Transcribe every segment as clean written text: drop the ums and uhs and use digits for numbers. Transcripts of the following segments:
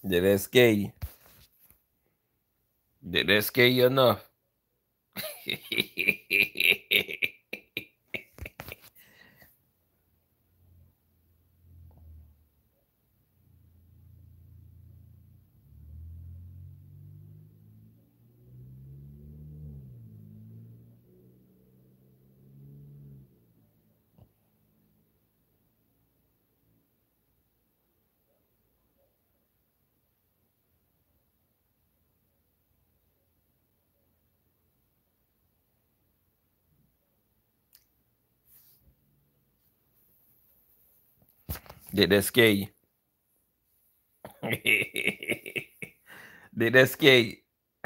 Did that scare you? Did that scare you enough? Did that scare you? Did that scare you?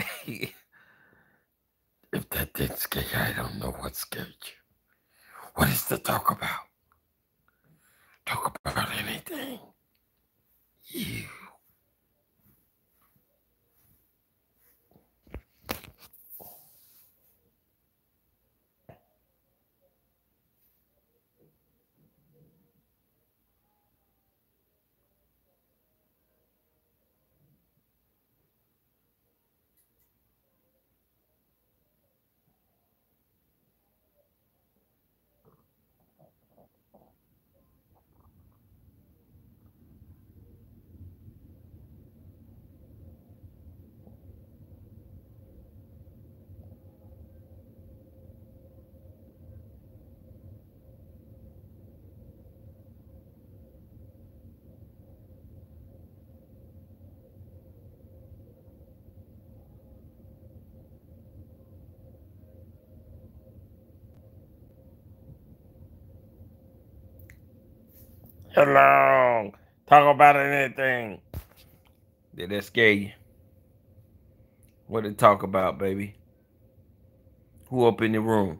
If that didn't scare you, I don't know what scared you. What is to talk about? Talk about anything. You. Hello. Talk about anything. Did that scare you? What to talk about, baby? Who up in the room?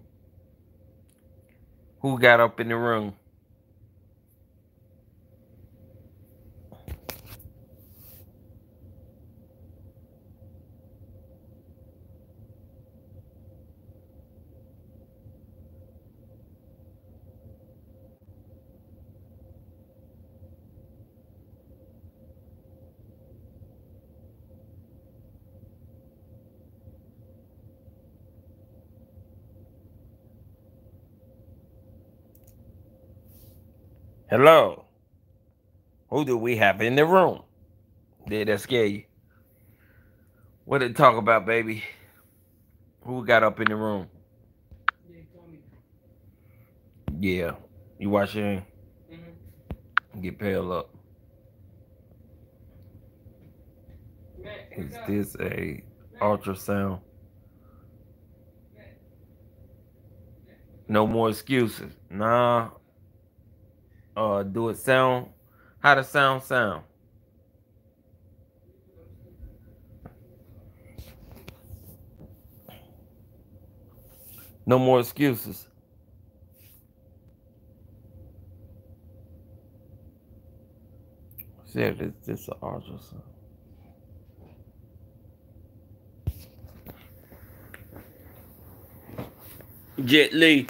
Who got up in the room? Hello. Who do we have in the room? Did that scare you? What to talk about, baby? Who got up in the room? Yeah. You wash your hand? Get pale up. Is this a ultrasound? No more excuses. Nah. Do it sound? How the sound? No more excuses. Said is this an ultrasound? Jet Li.